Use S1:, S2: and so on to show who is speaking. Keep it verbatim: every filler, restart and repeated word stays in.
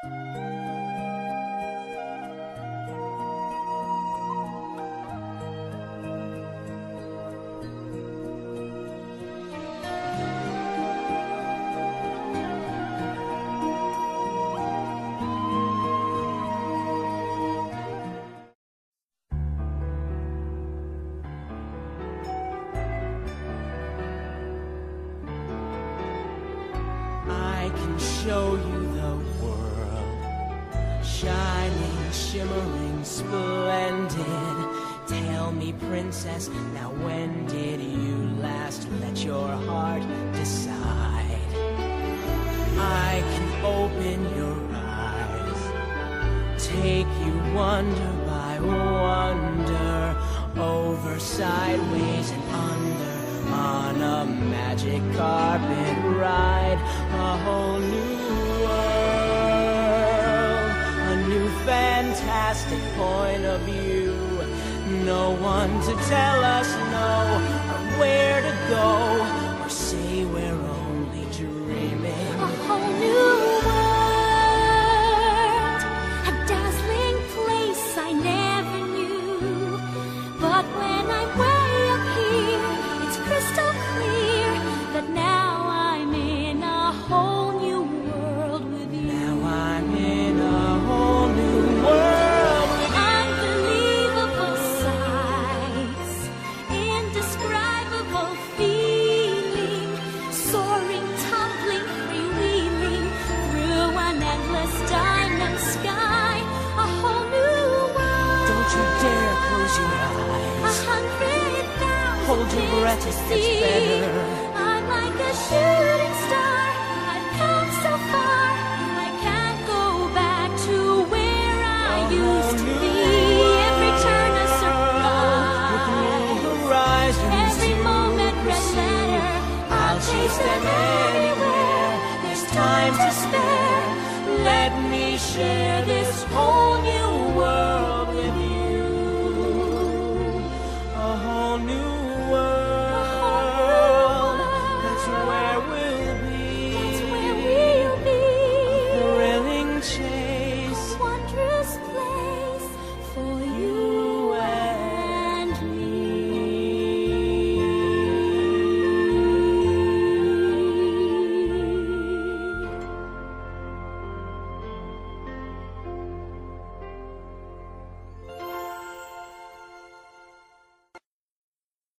S1: I can show you the world, shining, shimmering, splendid. Tell me, princess, now when did you last let your heart decide? I can open your eyes, take you wonder by wonder, over, sideways, and under, on a magic carpet ride, a whole new world, a new fantastic point of view. No one to tell us no, or where to go, or say we're only dreaming.
S2: A whole new world, a dazzling place I never knew. But when I'm way up here, it's crystal clear that now I'm in a whole new world with you.
S1: Now I'm in a whole new world with you.
S2: Unbelievable sights, indescribable feeling, soaring, tumbling, freewheeling through an endless diamond sky. A whole new world.
S1: Don't you dare close your
S2: A
S1: eyes.
S2: hundred thousand
S1: Hold your breath,
S2: things
S1: it
S2: to
S1: gets
S2: see.
S1: better.
S2: I'm like a shooting star. I've come so far. I can't go back to where I
S1: A
S2: used to
S1: whole
S2: be.
S1: new
S2: Every turn a
S1: With new
S2: surprise.
S1: horizons
S2: Every
S1: to
S2: moment red
S1: pursue.
S2: letter.
S1: I'll chase them anywhere. There's time to spare. Let me share this whole new